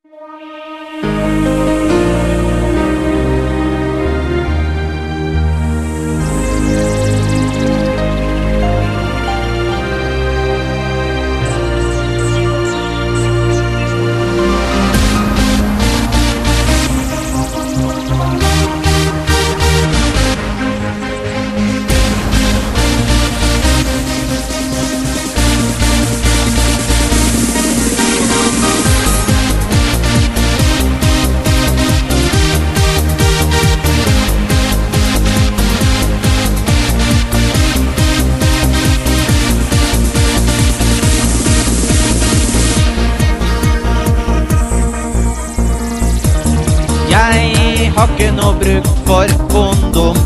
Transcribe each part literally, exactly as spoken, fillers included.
Jeg har ikke noe bruk for kondom.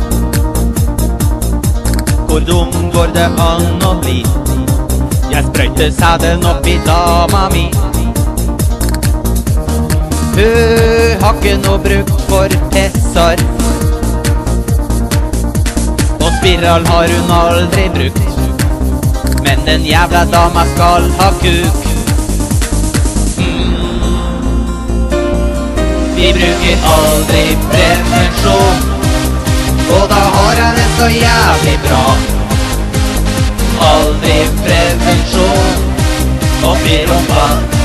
Hvor dum går det an å bli? Jeg sprøyter sæden opp i dama mi. Hun har ikke noe bruk for pessar. Og spiral har hun aldri brukt. Men den jævla dama skal ha kuk. Vi bruker aldri prevensjon, og da har jeg det så jævlig bra. Aldri prevensjon oppi rumpa.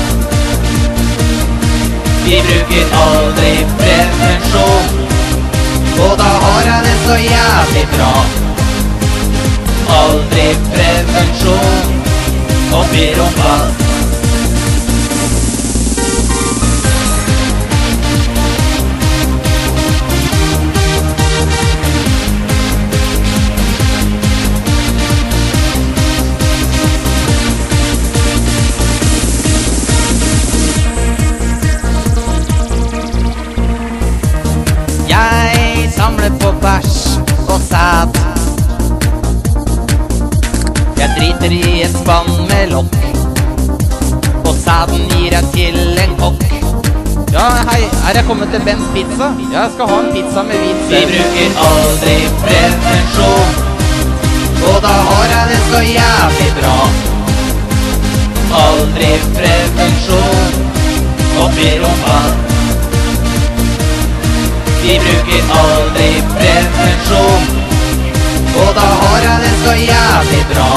Vi bruker aldri prevensjon, og da har jeg det så jævlig bra. Aldri prevensjon oppi rumpa. Jeg samler på bæsj og sæd. Jeg driter i en spann med lokk, og sæden gir jeg til en kokk. Ja, hei, er jeg kommet til Bens pizza? Jeg skal ha en pizza med hvit sæd. Vi bruker aldri prevensjon, og da har jeg det så jævlig bra. Aldri prevensjon oppi rumpa. Vi bruker aldri prevensjon, og da har jeg det så jævlig bra.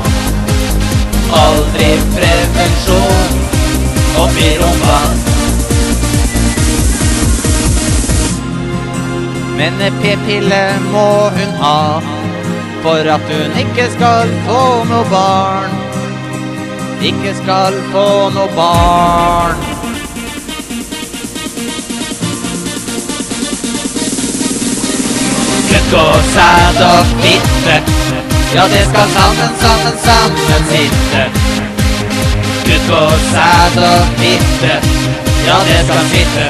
Aldri prevensjon oppi rumpa. Men p-pille må hun ha, for at hun ikke skal få noe barn. Ikke skal få noe barn. Kukk og sæd og fitte, ja det skal sammen, sammen, sammen sitte. Kukk og sæd og fitte, ja det skal sitte.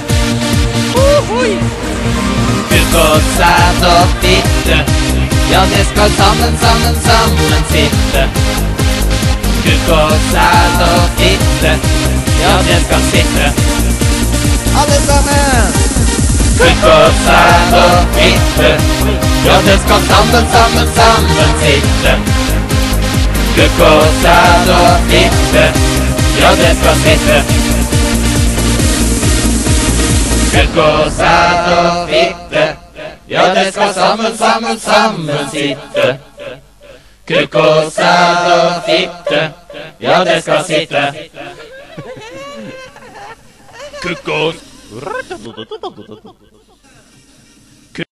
Kukk og sæd og fitte, ja det skal sammen, sammen, sammen sitte. Kukk og sæd og fitte, ja det skal sitte. Alle sammen! Kukk og sæd og fitte, ja det skal sammen, sammen, sammen sitte. Kukk og sæd og fitte, ja det skal sitte. Kukk og sæd og fitte, ja det skal sammen, sammen, sammen sitte. Kukk og sæd og fitte, ja det skal sitte. Kukk og